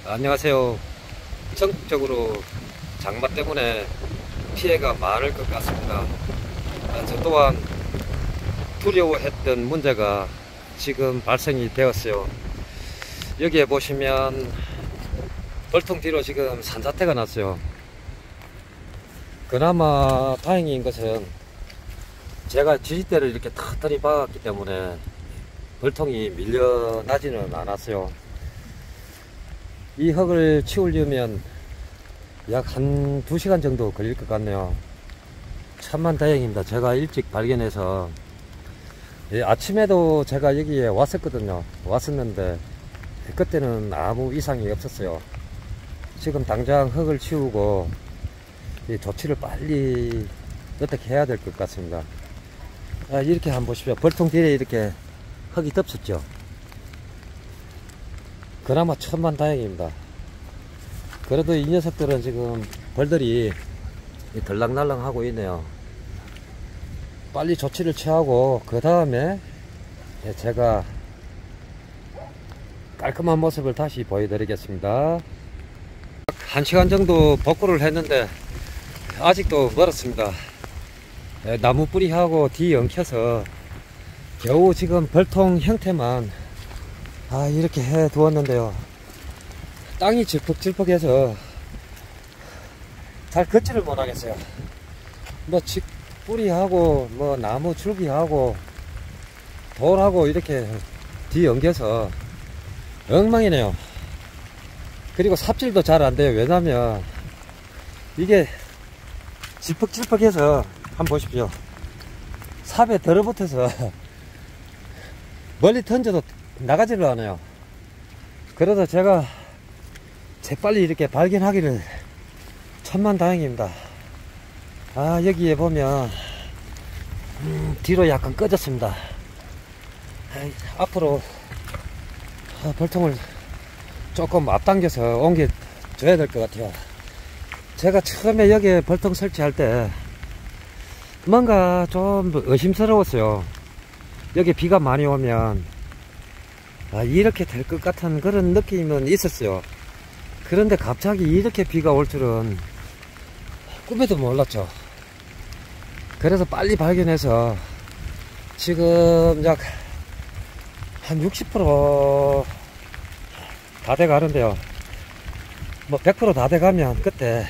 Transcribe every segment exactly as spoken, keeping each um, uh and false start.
안녕하세요. 전국적으로 장마 때문에 피해가 많을 것 같습니다. 저 또한 두려워했던 문제가 지금 발생이 되었어요. 여기에 보시면 벌통 뒤로 지금 산사태가 났어요. 그나마 다행인 것은 제가 지지대를 이렇게 탁탁히 박았기 때문에 벌통이 밀려나지는 않았어요. 이 흙을 치우려면 약 한 두 시간 정도 걸릴 것 같네요. 참만 다행입니다. 제가 일찍 발견해서, 예, 아침에도 제가 여기에 왔었거든요. 왔었는데 그때는 아무 이상이 없었어요. 지금 당장 흙을 치우고 이 조치를 빨리 어떻게 해야 될 것 같습니다. 아, 이렇게 한번 보십시오. 벌통 뒤에 이렇게 흙이 덮쳤죠. 그나마 천만 다행입니다. 그래도 이 녀석들은 지금 벌들이 들락날락 하고 있네요. 빨리 조치를 취하고 그 다음에 제가 깔끔한 모습을 다시 보여드리겠습니다. 한 시간 정도 복구를 했는데 아직도 멀었습니다. 나무 뿌리하고 뒤 엉켜서 겨우 지금 벌통 형태만 아 이렇게 해 두었는데요. 땅이 질퍽질퍽해서 잘 걷지를 못하겠어요. 뭐 뿌리하고 뭐 나무 줄기하고 돌하고 이렇게 뒤 엉겨서 엉망이네요. 그리고 삽질도 잘 안돼요. 왜냐면 이게 질퍽질퍽해서 한번 보십시오. 삽에 들어붙어서 멀리 던져도 나가지를 않아요. 그래서 제가 재빨리 이렇게 발견하기를 천만 다행입니다. 아, 여기에 보면 음, 뒤로 약간 꺼졌습니다. 아, 앞으로 아, 벌통을 조금 앞당겨서 옮겨 줘야 될 것 같아요. 제가 처음에 여기에 벌통 설치할 때 뭔가 좀 의심스러웠어요. 여기 비가 많이 오면 아, 이렇게 될 것 같은 그런 느낌은 있었어요. 그런데 갑자기 이렇게 비가 올 줄은 꿈에도 몰랐죠. 그래서 빨리 발견해서 지금 약 한 육십 퍼센트 다 돼 가는데요. 뭐 백 퍼센트 다 돼 가면 그때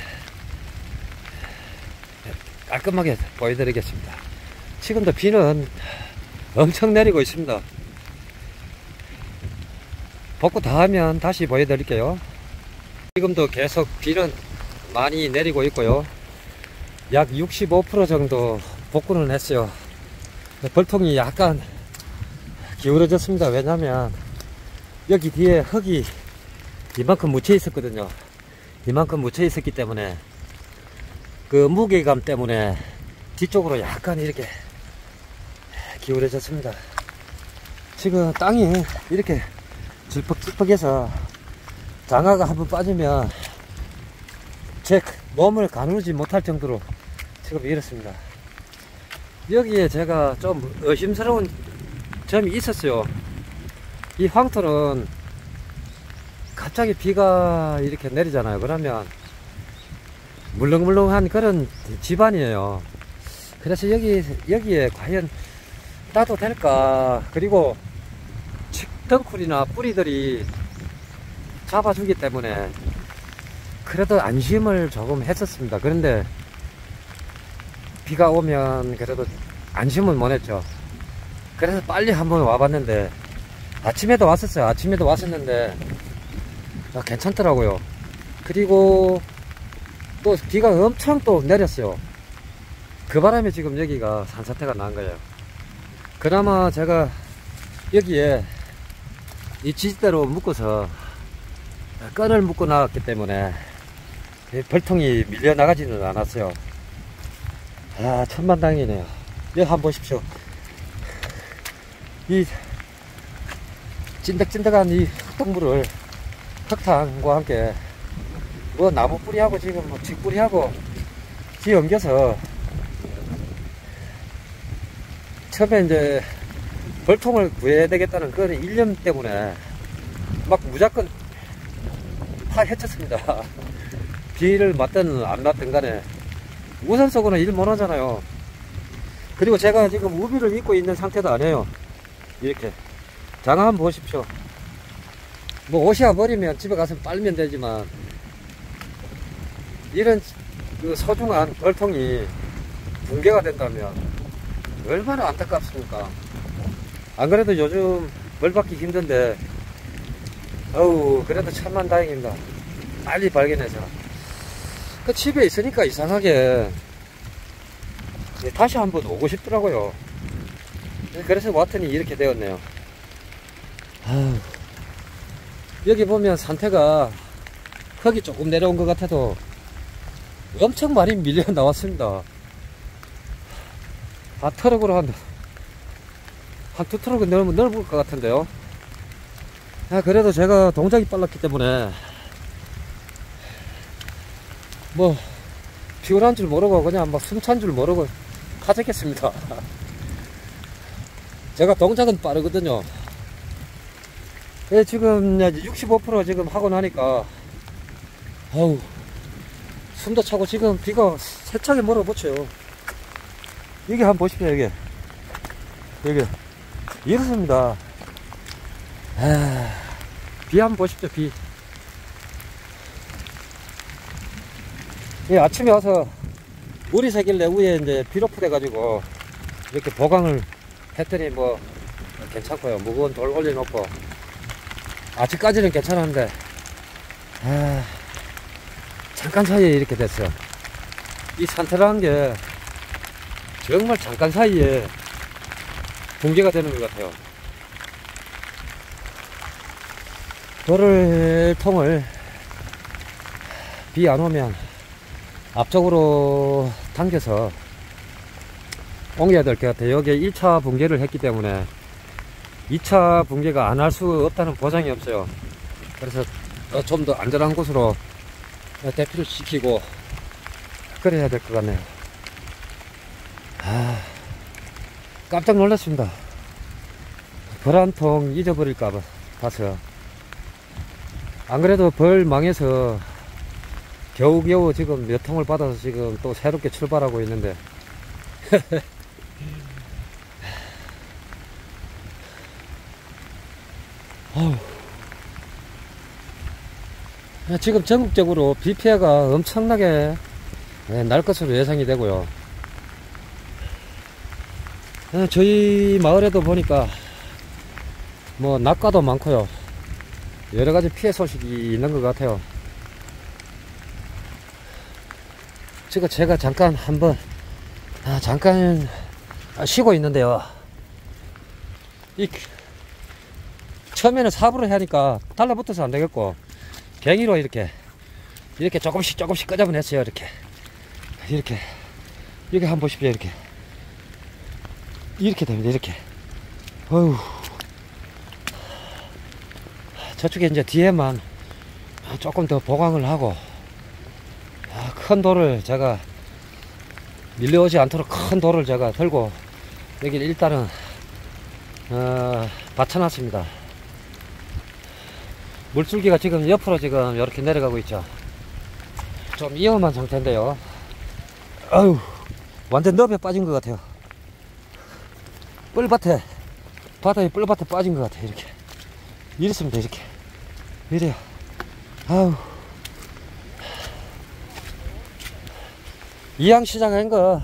깔끔하게 보여드리겠습니다. 지금도 비는 엄청 내리고 있습니다. 복구 다 하면 다시 보여드릴게요. 지금도 계속 비는 많이 내리고 있고요. 약 육십오 퍼센트 정도 복구는 했어요. 벌통이 약간 기울어졌습니다. 왜냐면 여기 뒤에 흙이 이만큼 묻혀 있었거든요. 이만큼 묻혀 있었기 때문에 그 무게감 때문에 뒤쪽으로 약간 이렇게 기울어졌습니다. 지금 땅이 이렇게 질퍽질퍽해서 장화가 한번 빠지면 제 몸을 가누지 못할 정도로 지금 이렇습니다. 여기에 제가 좀 의심스러운 점이 있었어요. 이 황토는 갑자기 비가 이렇게 내리잖아요. 그러면 물렁물렁한 그런 집안이에요. 그래서 여기, 여기에 과연 따도 될까. 그리고 덩쿨이나 뿌리들이 잡아주기 때문에 그래도 안심을 조금 했었습니다. 그런데 비가 오면 그래도 안심은 못했죠. 그래서 빨리 한번 와봤는데 아침에도 왔었어요. 아침에도 왔었는데 아, 괜찮더라고요. 그리고 또 비가 엄청 또 내렸어요. 그 바람에 지금 여기가 산사태가 난 거예요. 그나마 제가 여기에 이 지지대로 묶어서 끈을 묶어 나왔기 때문에 벌통이 밀려나가지는 않았어요. 아, 천만다행이네요. 여기 한번 보십시오. 이 찐득찐득한 이 흙동물을 흙탕과 함께 뭐 나무 뿌리하고 지금 뭐 쥐뿌리하고 뒤 엉겨서 처음에 이제 벌통을 구해야 되겠다는 그런 일념 때문에 막 무조건 다 해쳤습니다. 비를 맞든 안 맞든 간에 우산 쓰고는 일 못하잖아요. 그리고 제가 지금 우비를 입고 있는 상태도 아니에요. 이렇게 장화 한번 보십시오. 뭐 옷이야 버리면 집에 가서 빨면 되지만 이런 그 소중한 벌통이 붕괴가 된다면 얼마나 안타깝습니까? 안 그래도 요즘 벌 받기 힘든데 어우 그래도 참만 다행입니다. 빨리 발견해서 그 집에 있으니까 이상하게 다시 한번 오고 싶더라고요. 그래서 왔더니 이렇게 되었네요. 아유, 여기 보면 산태가 흙이 조금 내려온 것 같아도 엄청 많이 밀려 나왔습니다. 아, 트럭으로 한, 한 두 트럭은 넓, 넓을 것 같은데요. 아, 그래도 제가 동작이 빨랐기 때문에 뭐 피곤한 줄 모르고 그냥 막 숨찬 줄 모르고 가졌겠습니다. 제가 동작은 빠르거든요. 예, 지금 육십오 퍼센트 지금 하고 나니까 아우 숨도 차고 지금 비가 세차게 몰아붙여요. 이게 한번 보십시오. 이게 이게 이렇습니다. 아, 비 한번 보십시오. 비. 예, 아침에 와서 물이 새길래 위에 이제 비로프 돼가지고 이렇게 보강을 했더니 뭐 괜찮고요. 무거운 돌 올려놓고 아직까지는 괜찮았는데 아, 잠깐 사이에 이렇게 됐어요. 이 산태라는 게 정말 잠깐 사이에 붕괴가 되는 것 같아요. 돌을 통을 비 안 오면 앞쪽으로 당겨서 옮겨야 될 것 같아요. 여기에 일 차 붕괴를 했기 때문에 이 차 붕괴가 안 할 수 없다는 보장이 없어요. 그래서 좀 더 안전한 곳으로 대피를 시키고 그래야 될 것 같네요. 아, 깜짝 놀랐습니다. 벌 한 통 잊어버릴까봐 봐서. 안 그래도 벌 망해서 겨우겨우 지금 몇 통을 받아서 지금 또 새롭게 출발하고 있는데 지금 전국적으로 비 피해가 엄청나게 날 것으로 예상이 되고요. 저희 마을에도 보니까 뭐 낙과도 많고요. 여러가지 피해 소식이 있는 것 같아요. 지금 제가 잠깐 한번 아, 잠깐 쉬고 있는데요. 이 처음에는 삽으로 하니까 달라붙어서 안 되겠고 갱이로 이렇게 이렇게 조금씩 조금씩 끄잡아냈어요. 이렇게 이렇게 이렇게 한번 보십시오. 이렇게 이렇게 됩니다. 이렇게 어휴, 저쪽에 이제 뒤에만 조금 더 보강을 하고 큰 돌을 제가 밀려오지 않도록 큰 돌을 제가 들고 여기를 일단은 어, 받쳐놨습니다. 물줄기가 지금 옆으로 지금 이렇게 내려가고 있죠. 좀 위험한 상태인데요. 아유, 완전 넙에 빠진 것 같아요. 뿔밭에 바다에 뿔밭에 빠진 것 같아요. 이렇게 이렇습니다. 이렇게 이래요. 아우, 이양시장 한 거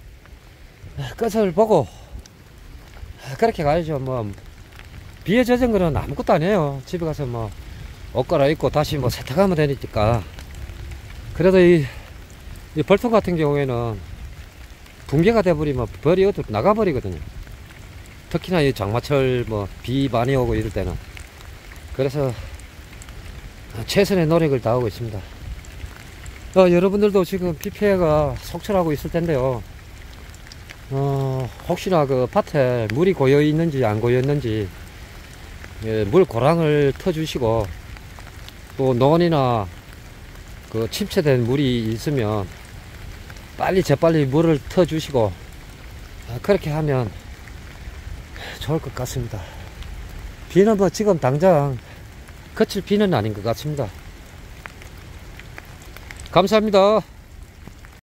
끝을 보고 그렇게 가야죠. 뭐 비에 젖은 거는 아무것도 아니에요. 집에 가서 뭐 옷 갈아입고 다시 뭐 세탁하면 되니까. 그래도 이, 이 벌통 같은 경우에는 붕괴가 돼버리면 벌이 어디로 나가버리거든요. 특히나 이 장마철 뭐 비 많이 오고 이럴 때는. 그래서 최선의 노력을 다하고 있습니다. 어, 여러분들도 지금 비 피해가 속출하고 있을 텐데요. 어, 혹시나 그 밭에 물이 고여 있는지 안 고여 있는지 예, 물 고랑을 터주시고, 또 논이나 그 침체된 물이 있으면 빨리 재빨리 물을 터주시고, 아, 그렇게 하면 좋을 것 같습니다. 비는 뭐 지금 당장 그칠 비는 아닌 것 같습니다. 감사합니다.